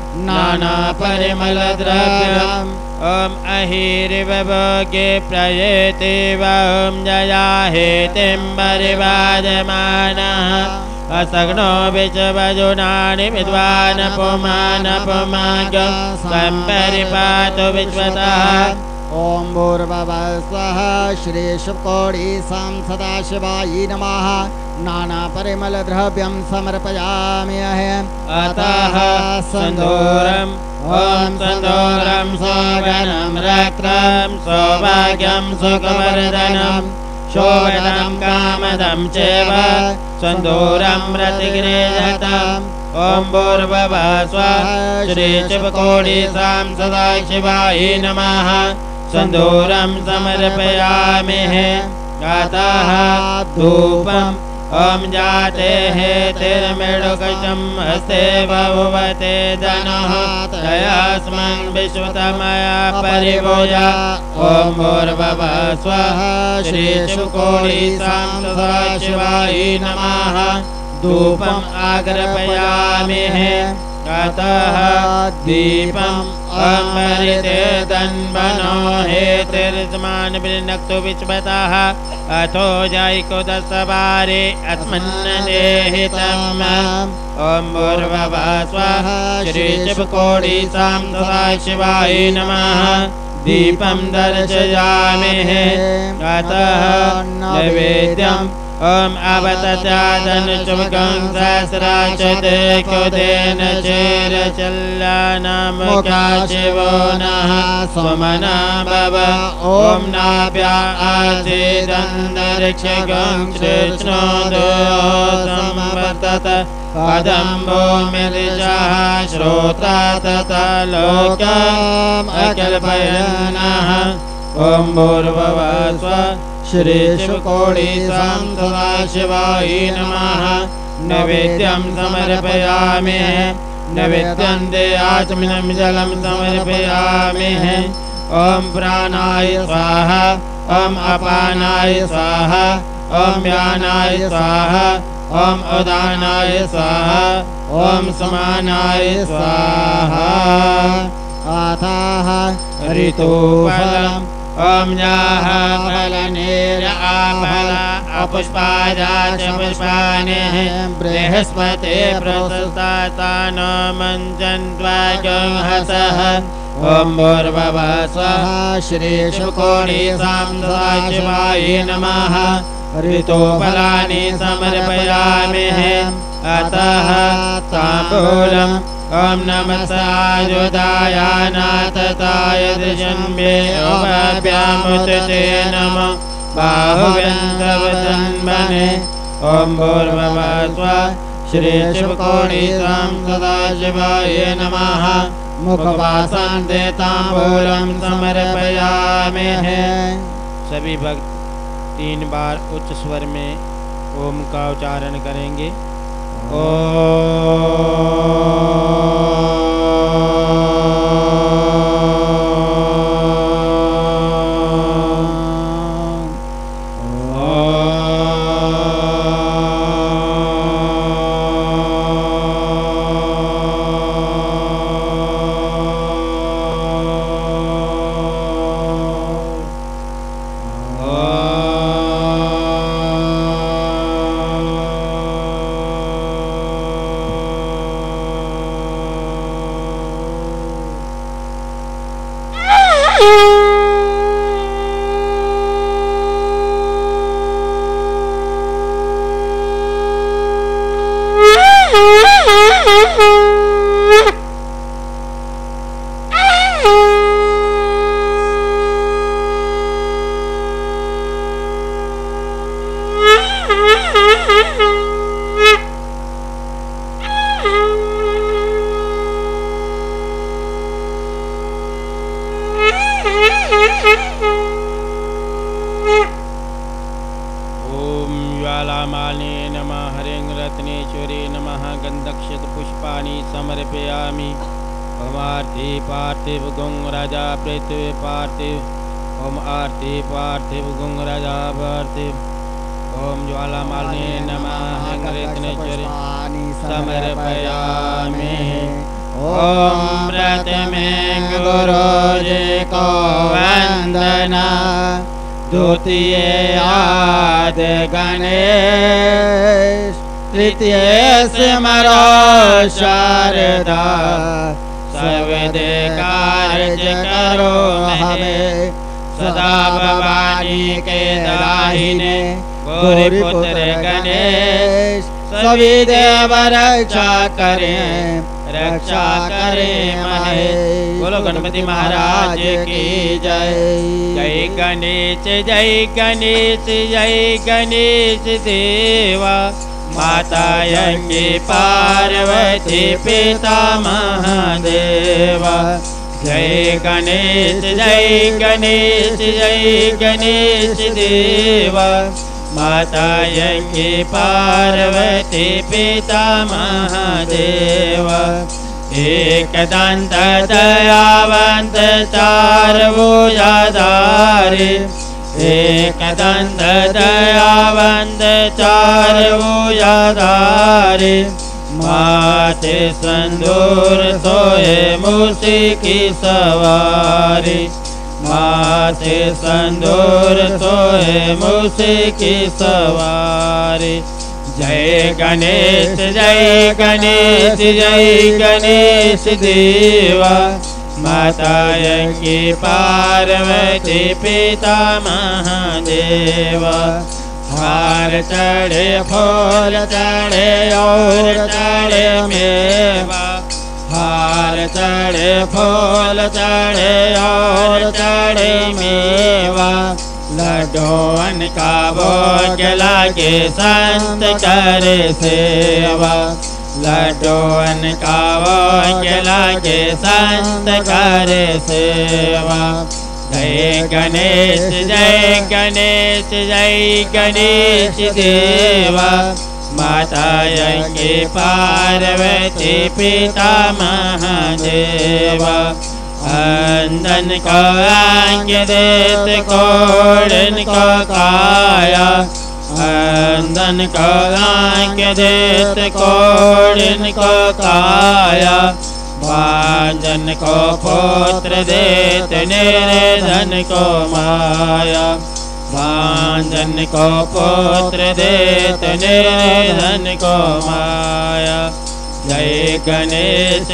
Speaker 3: नानापरिमलद्रव्यम् ॐ अहिरिव भोगे प्रयेति ॐ जयाहेतिं परिवाजमानः असग्नो विश्ववजुनानि विद्वान् पुमानपुमाग सम्परिपातु विश्वतः ॐ भूर्भुवः स्वः श्री शिवकोटि सदाशिवाय नमः नानापरिमलद्रव्यं समर्पयामि अतः सन्दूरम् ॐ सन्दूरं सौगनं रक्तं सौभाग्यं सुखवर्धनं शोभनं कामदं चैव सन्दूरं रतिगृहतम् ॐ भूर्भुवः स्वः श्री शिवकोटि सदाशिवाय नमः सन्दूरं समर्पयामि अतः धूपम् ॐ जाते हेतिर्मृडुकशं हस्ते भवते धनः तयास्मन् विश्वतमया परिभूया ॐ भूर्भुवः स्वः श्री शिवकोटि सदाशिवाय नमः धूपम् आग्रपयामि अतः दीपम् अमृते तन्वनो हेतिर्स्मान् विनक्तु विश्वतः अथो जायिको दशवारे अस्मन्नेहितम् ॐ भूर्भुवः स्वः श्री शिवकोटि सदाशिवाय नमः दीपं दर्शयामि अतः नैवेद्यम् ॐ अवतचादनुचुमकं सहस्राक्षते कुदेन चेरचल्यानामुखा शिवो नः स्वमना भव ॐ नाभ्या आसीदन्तरिक्षगं कृष्णोदयो संवर्तत पदम्बो मिलिजः श्रोता तथा लोकम् अकल्पयन्नः ॐ भूर्भुवः स्वः श्री शिवकोटि सदाशिवाय नमः नैवेद्यं समर्पयामि नैवेद्यं आचमनं जलं समर्पयामि ॐ प्राणाय स्वाहा ॐ अपानाय स्वाहा ॐ व्यानाय स्वाहा ॐ उदानाय स्वाहा ॐ समानाय स्वाहा अथः ऋतुफलम् ॐ याः फलनेर आपल अपुष्पाजा च पुष्पाणि बृहस्पते प्रसुतानो मञ्चन्त्वायं हसः ॐ भूर्भुवः स्वः श्रीशुकोणीसां सदाशिवाय नमः ऋतुफलानि समर्पयामि अतः ताम्बूलम् ॐ नमस्तायुधाय नाथताय दृशन्वे उभाभ्यामुते नमः बाहुव्यन्तवदन्वने ॐ भूर्भुवः स्वः श्रीशुकोणीसां सदाशिवाय नमः मुखवासान्ते ताम्बूलं समर्पयामि। सभी भक्त 3 बार उच्च स्वर में ओम का उच्चारण करेंगे। पुष्पाणि समर्पयामि। ओम आरती पार्थिव गंग राजा पृथ्वी पार्थिव। ओम आरती पार्थिव गंग राजा पार्थिव। ओम ज्वालामालिने नमः कृष्णेश्वरी समर्पयामि। ओम प्रथमे गुरुजी को वंदना, द्वितीये आदि गणेश, तृतीय सिमरो शारदा, सविधि कार्य करो हमें, सदा भवानी के दाहिने गौरीपुत्र गणेश, सभी देव रक्षा करें महेश। बोलो गणपति महाराज की जय। जय गणेश जय गणेश जय गणेश देवा, माता यज्ञ पार्वती पिता महादेवा। जय गणेश जय गणेश जय गणेश देवा, माता यज्ञ पार्वती पिता महादेवा। एक दंत दयावंत चार भुजाधारी, एक दंत दयावंत चार भुजाधारी, माथे संदूर सोए मूसी की सवारी, माथे संदूर सोए मूसी की सवारी। जय गणेश जय गणेश जय गणेश देवा, माता यज्ञ पार्वती पिता महादेवा। हार चढ़े फूल चढ़े और चढ़े मेवा, हार चढ़े फूल चढ़े और चढ़े मेवा। लड्डूअन का भोग लागे संत करे सेवा, लड्डूअन का भोग लागे संत करे सेवा। जय गणेश जय गणेश जय गणेश देवा, माता यज्ञ पार्वती पिता महादेवा। अंधन को आंख देत कोढ़न को काया, अंधन को आंख देत कोढ़न को काया। पांजन को पुत्र देत निर्धन को माया पांजन को पुत्र देत निर्धन को माया जय गणेश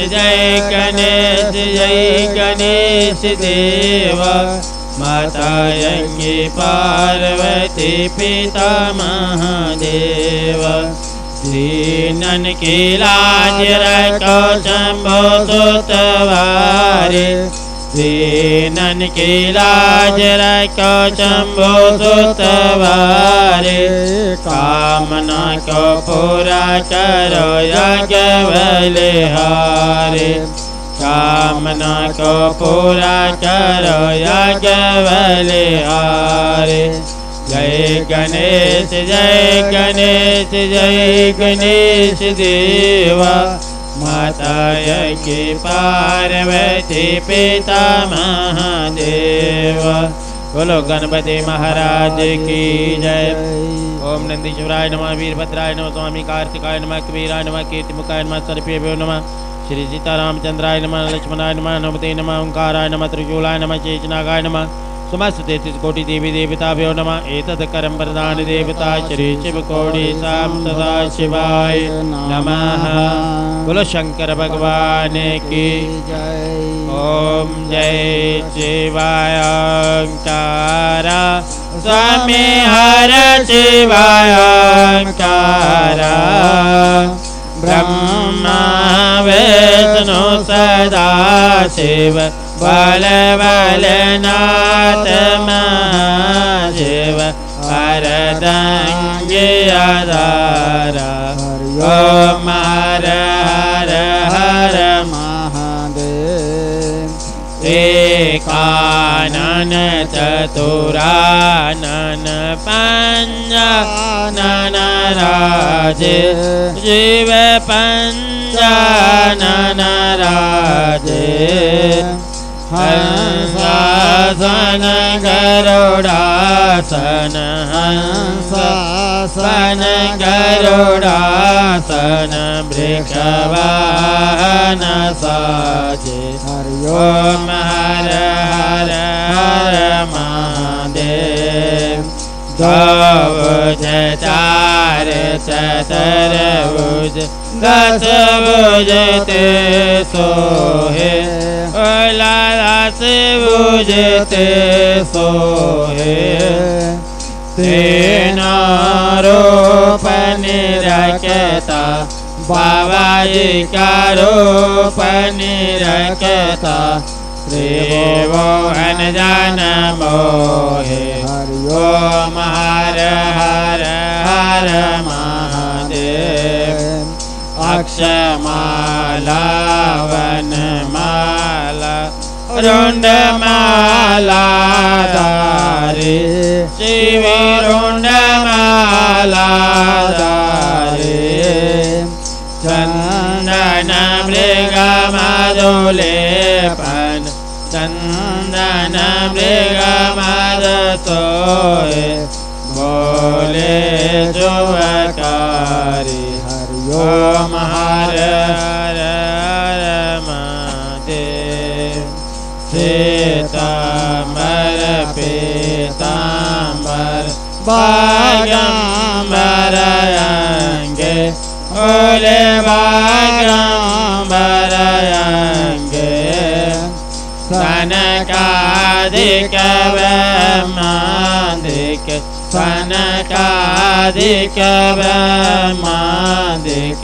Speaker 3: देवा माता यज्ञ पार्वती पिता महादेव दीनन की लाज रखो शंभो सुतवारे दीनन की लाज रखो शंभो सुतवारे कामना को पूरा करो यज्ञ बलिहारे कामना को पूरा करो यज्ञ बलिहारे जय गणेश देवा माता यज्ञ पार्वती पिता महादेव बोलो गणपति महाराज की जय। ओम नंदीश्वराय नमः वीरभद्राय नमः स्वामी कार्तिकाय नमः कबीराय नमः कीर्तिमुखाय नमः सर्पेभ्यो नमः श्री सीतारामचंद्राय नमः लक्ष्मणाय नमः नमते नमः ओंकाराय नमः त्रिशूलाय नमः शेषनागाय नमः समस्त 33 कोटि देवी देवताभ्यो नमः एतत् करम प्रदान देवता श्री शिव कोटि साम सदा शिवाय नमः बोलो शंकर भगवान की जय। ओम जय शिवाय ओंकारा स्वामी हर शिवाय ओंकारा ब्रह्मा विष्णु सदा शिव बल बलनाथ महादेव हरदंग आधारा ओम हर हर हर महादेव एकानन चतुरानन पंचानन राजे शिव पंचानन राजे हंसासन गरुडासन हंसासन गरुडासन वृषवाहन साजे ओम हर हर हर महादेव भुज चार चतुर्भुज 10 भुज ते सोहे लास भुज ते सोहे तेना रूप निरखता बाबा जी का रूप निरखता त्रिभुवन जन मोहे हरि ओम हर हर हर महादेव अक्षमाला वनमाला रुंडमाला धारे शिव रुंडमाला धारे चंदन मृग मधुलेपन चंदन मृग मध सोए बोले जुवकारी हरि ओम हर हर हर महादेव सीतांबर पीतांबर बागंबर अंगे ओले बागंबर अंगे सनकादिक ब्रह्मादिक सनकादिक ब्रह्मादिक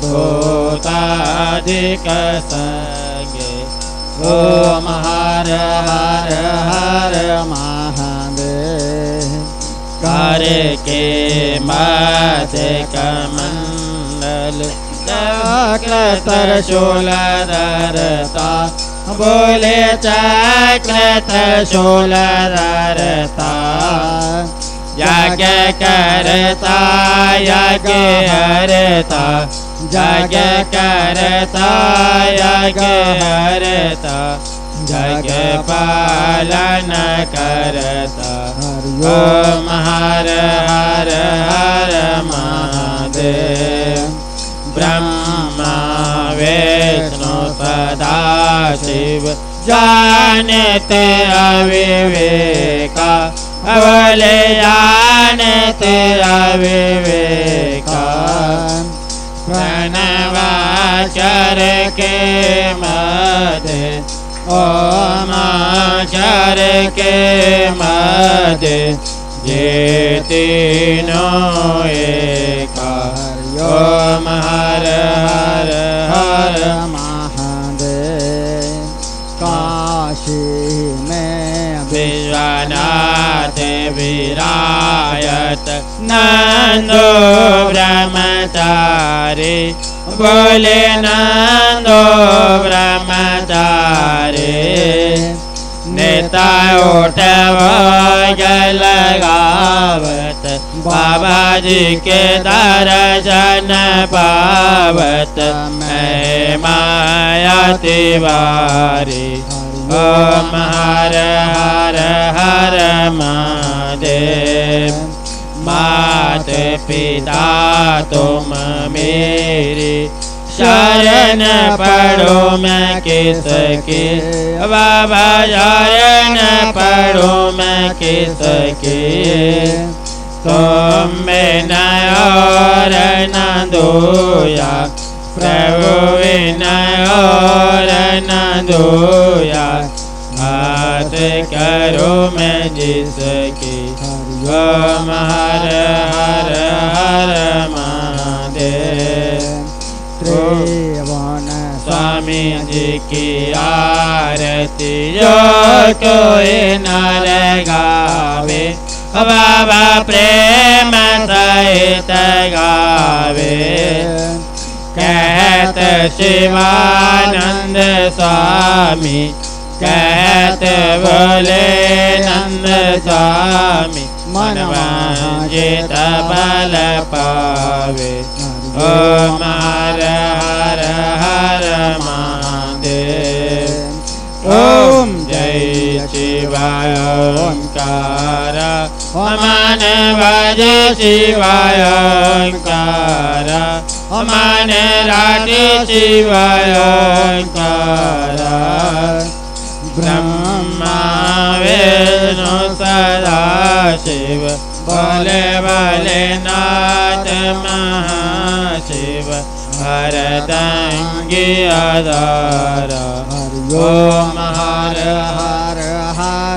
Speaker 3: भूतादिक संगे ओम हर हर हर महादेव करे के माथे कमंडल चक्र त्रिशूल धरता बोले चक्र त्रिशूल धरता यज्ञ करता यज्ञ हरता यज्ञ करता यज्ञ हरता जग पालन करता ओम हर हर हर महादेव ब्रह्मा विष्णु सदा शिव जानते अविवेका बोले जानते अविवेका प्रणवाचर के मध्य ओमाचर के मध्य ये तीनों एका ओम हर हर हर
Speaker 2: महादेव काशी में
Speaker 3: विश्वनाथ विरायत नंदो ब्रह्मचारी बोले नंदो ब्रह्मचारी नेता उठव लगावत बाबा जी के दर्शन पावत मैं माया तिवारी ओम हर हर हर महादेव मात पिता तुम मेरी शरण पढ़ो मैं किसकी बाबा शरण पढ़ो मैं किसकी तुम में न और न दोया प्रभु विनय और न दोया हाथ करो मैं जिसकी ओम हर हर हर महादेव
Speaker 2: त्रिभुवन
Speaker 3: स्वामी जी की आरती जो कोई न लगावे बाबा प्रेम सहित गावे कहत शिवानंद स्वामी कहत बोले नंद स्वामी मन वांछित बल पावे ओम हर हर हर महादेव ओम जय शिवाय ओंकार मन भज शिवाय ओंकार मन राधे शिवाय ओंकार ब्रह्मा विष्णु सदा शिव बोले बोले नाथ महाशिव हरदंगी आधारा ओम हर
Speaker 2: हर हर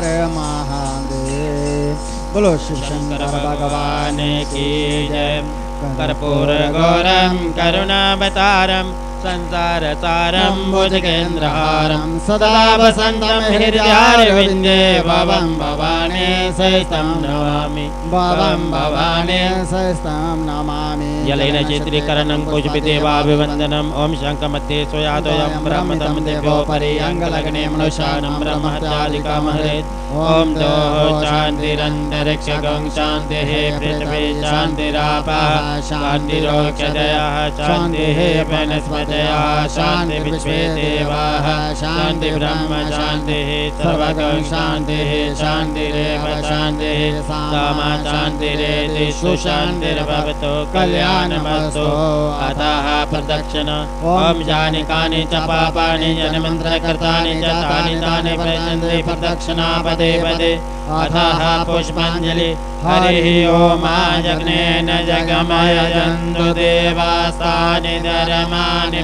Speaker 2: महादेव। बोलो शिव शंकर
Speaker 3: भगवान की जय। कर्पूर गौरम करुणावतारम संसार सारम भुजगेन्द्रहारम सदा वसंतम हृदयारविंदे भवं भवानी सहितं नमामि भवं भवानी
Speaker 2: सहितं नमामि।
Speaker 3: जलेन चित्रीकरणं पुष्पितेवाभिवन्दनम् ओम शङ्खमध्ये स्वयादोऽयं ब्रह्मतं दिव्योपरि अङ्गलग्ने मनुष्यानं ब्रह्महत्यादिकामहरेत् ओम दोः शान्तिरन्तरिक्षगं शान्तिः पृथ्वी शान्तिरापः शान्तिरोक्षदयः शान्तिः वनस्पतयः शान्ति विश्वे देवाः शान्ति ब्रह्म शान्तिः सर्वगं शान्तिः शान्तिरेव शान्तिः सामा शान्तिरेति सुशान्तिर्भवतु कल्याणमस्तु। अतः प्रदक्षिण ओम जानिकानि च पापानि जनमन्त्रकृतानि च तानि तानि प्रयजन्ति प्रदक्षिणा पदे पदे। अतः पुष्पाञ्जलि हरिः ओम जग्नेन जगमयजन्तु देवास्तानि धर्माणि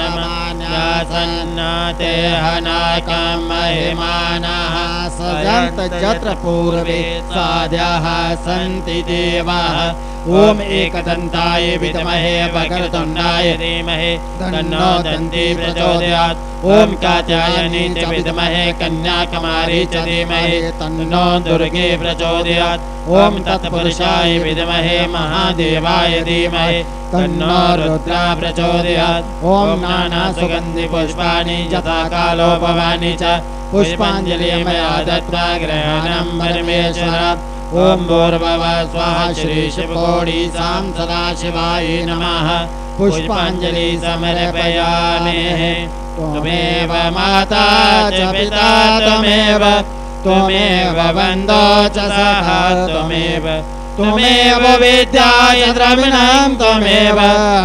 Speaker 3: प्रथमान्यासन्नाते हनाकं महिमानः
Speaker 2: सजन्त जत्र पूर्वे
Speaker 3: साध्याः सन्ति देवाः। ओम एकदन्ताय विद्महे वक्रतुण्डाय धीमहि तन्नो दन्ती प्रचोदयात्। ओम कात्यायनी च विद्महे कन्याकुमारी च धीमहि तन्नो दुर्गे प्रचोदयात्। ओम तत्पुरुषाय विद्महे महादेवाय धीमहि तन्नो रुद्रा प्रचोदयात्। ओम नाना सुगन्धि पुष्पाणि यथा कालो भवानि च पुष्पाञ्जलि मया दत्त्वा ग्रहणं परमेश्वरात्। ओम भूर्भुवः स्वाहा श्री शिवकोटि सां सदाशिवाय नमः। पुष्पाञ्जलि समर्पयामि। त्वमेव माता च पिता त्वमेव त्वमेव बन्धो च सखा त्वमेव त्वमेव विद्याय द्रविणं त्वमेव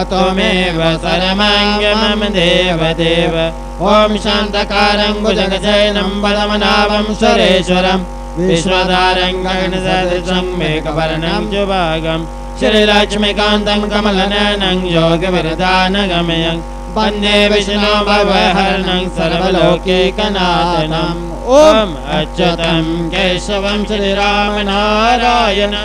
Speaker 3: सर्वमङ्गलं देवदेव ॐ शान्तकारं भुजगशयनं पद्मनाभं सुरेश्वरं विश्वधारं गगनसदृशं मेघवर्णं शुभांगं श्रीलक्ष्मीकान्तं कमलनयनं योगविरदानगमयं वन्दे विष्णुं भवहरणं सर्वलोकैकनाथनं ॐ अच्युतं केशवं श्रीरामनारायणं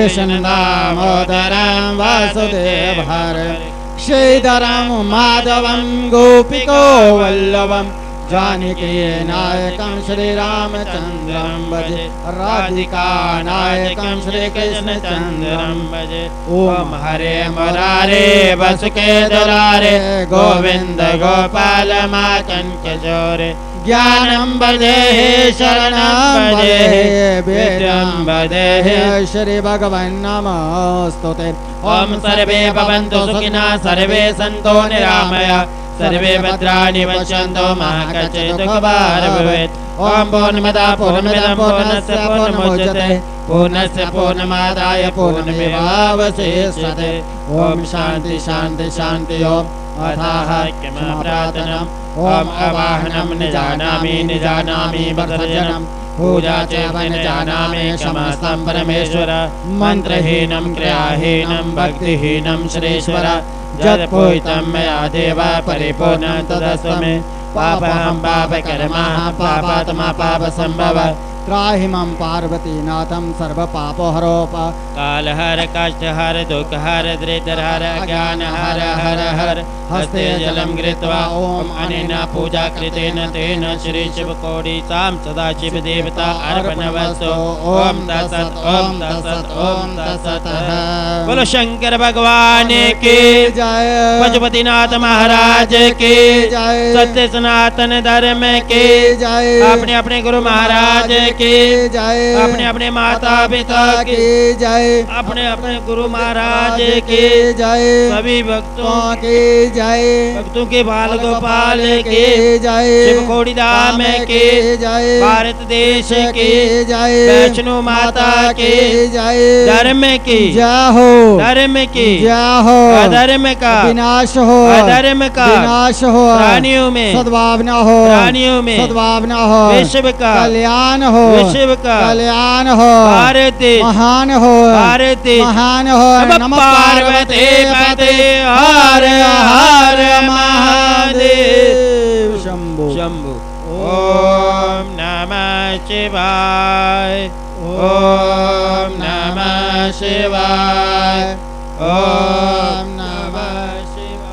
Speaker 2: कृष्णदामोदरं वासुदेवहरं श्रीधरं माधवं गोपिको वल्लभं जानकी नायकं श्रीरामचन्द्रं भजे राधिका नायकं श्रीकृष्णचन्द्रं भजे
Speaker 3: ॐ हरे मुरारे वसुके दुरारे गोविन्द गोपाल माकंठ चोरे ज्ञानं बदेहि शरणं बदेहि विद्यां बदेहि
Speaker 2: श्री भगवन् नमोस्तुते
Speaker 3: ॐ सर्वे भवन्तु सुखिनः सर्वे सन्तु निरामया सर्वे भद्राणि पश्यन्तु मा कश्चित् दुःखभाग् भवेत् ॐ पूर्णमदः पूर्णमिदं पूर्णस्य पूर्णमुदच्यते पूर्णस्य पूर्णमादाय पूर्णमेवावशिष्यते ॐ शान्ति शान्ति शान्ति ॐ अथाः क्षमाप्रार्थनम् ॐ अवाहनं न जानामि वर्धजनं पूजा च न जानामि क्षमास्तं परमेश्वर मन्त्रहीनं क्रियाहीनं भक्तिहीनं श्रीश्वर यत्पूजितं मया देव परिपूर्णं तदस्तु मे पापहं पापकर्मः पापात्मा पापसम्भव
Speaker 2: त्राहि मम पार्वतीनाथं सर्वपापहरोप
Speaker 3: कालहर काष्ठहर दुःखहर दरिद्रहर अज्ञानहर हर हर हस्ते जलं गृहीत्वा ॐ अनेन पूजा कृतेन तेन श्री शिवकोटितां सदाशिव देवता अर्पणवस्तु ॐ तत्सत् ॐ तत्सत् ॐ तत्सत् बोलो शंकर भगवान की
Speaker 2: जय
Speaker 3: पशुपतिनाथ महाराज की
Speaker 2: जय
Speaker 3: सत्य सनातन धर्म की
Speaker 2: जय
Speaker 3: अपने अपने गुरु महाराज की
Speaker 2: जय
Speaker 3: अपने अपने माता पिता की
Speaker 2: जय
Speaker 3: अपने अपने गुरु महाराज की
Speaker 2: जय
Speaker 3: सभी भक्तों
Speaker 2: की जय
Speaker 3: भक्तों के बाल गोपाल के
Speaker 2: जय
Speaker 3: शिवकोटि धाम के
Speaker 2: जय
Speaker 3: भारत देश की
Speaker 2: जय
Speaker 3: वैष्णो माता के
Speaker 2: जय
Speaker 3: धर्म की
Speaker 2: जय हो
Speaker 3: धर्म की
Speaker 2: जय हो
Speaker 3: अधर्म का
Speaker 2: विनाश हो
Speaker 3: अधर्म का
Speaker 2: विनाश हो
Speaker 3: प्राणियों में
Speaker 2: सद्भावना हो
Speaker 3: प्राणियों में
Speaker 2: सद्भावना हो
Speaker 3: विश्व का
Speaker 2: कल्याण हो
Speaker 3: विश्व का
Speaker 2: कल्याण हो
Speaker 3: भारत
Speaker 2: महान हो
Speaker 3: भारत
Speaker 2: महान हो
Speaker 3: नमः पार्वती पते हर हर महादेव
Speaker 2: शंभु
Speaker 3: शंभु ओम नमः शिवाय ओम नमः शिवाय ओम नमः शिवाय।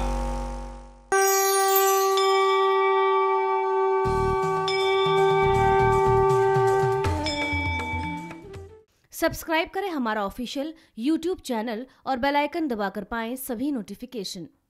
Speaker 1: सब्सक्राइब करें हमारा ऑफिशियल YouTube चैनल और बेल आइकन दबाकर पाएं सभी नोटिफिकेशन।